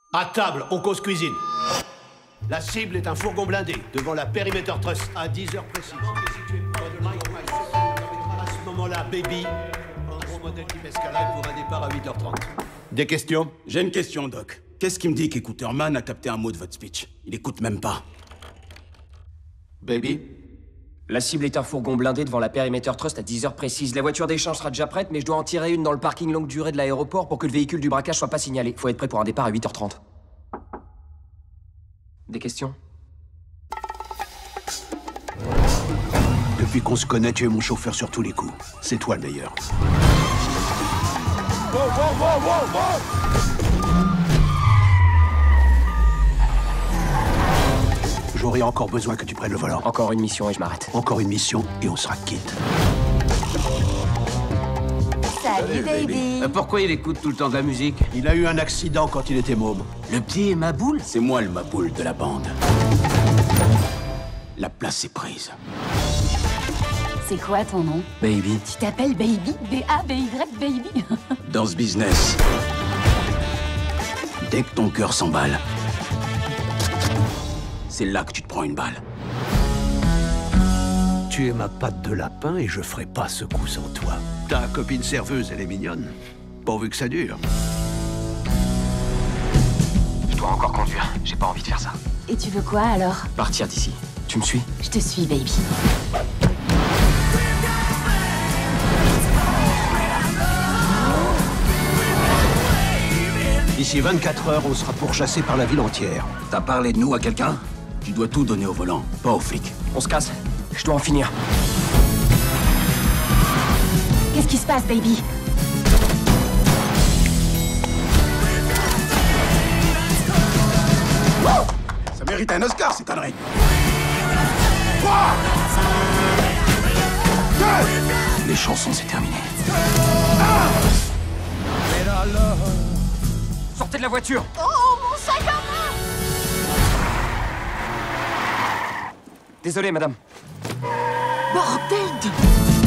À table, on cause cuisine. La cible est un fourgon blindé devant la Perimeter Trust à 10h précises. À ce moment-là, Baby, un gros modèle qui escalade pour un départ à 8h30. Des questions? J'ai une question, Doc. Qu'est-ce qui me dit qu'Écouterman a capté un mot de votre speech? Il écoute même pas. Baby? La cible est un fourgon blindé devant la Perimeter Trust à 10h précises. La voiture d'échange sera déjà prête, mais je dois en tirer une dans le parking longue durée de l'aéroport pour que le véhicule du braquage soit pas signalé. Faut être prêt pour un départ à 8h30. Des questions? Depuis qu'on se connaît, tu es mon chauffeur sur tous les coups. C'est toi le meilleur. J'aurai encore besoin que tu prennes le volant. Encore une mission et je m'arrête. Encore une mission et on sera quitte. Salut, baby. Pourquoi il écoute tout le temps de la musique? Il a eu un accident quand il était môme. Le petit Maboule? C'est moi le Maboule de la bande. La place est prise. C'est quoi ton nom? Baby. Tu t'appelles Baby? B-A-B-Y, Baby? Dans ce business, dès que ton cœur s'emballe, c'est là que tu te prends une balle. Tu es ma patte de lapin et je ferai pas ce coup sans toi. Ta copine serveuse, elle est mignonne. Pourvu que ça dure. Je dois encore conduire. J'ai pas envie de faire ça. Et tu veux quoi alors? Partir d'ici. Tu me suis? Je te suis, Baby. D'ici 24 heures, on sera pourchassé par la ville entière. T'as parlé de nous à quelqu'un? Tu dois tout donner au volant, pas aux flics. On se casse. Je dois en finir. Qu'est-ce qui se passe, Baby? Ça mérite un Oscar, ces conneries. Les chansons, c'est terminé. Sortez de la voiture! Oh, mon sac à main! Désolé, madame. Bordel de...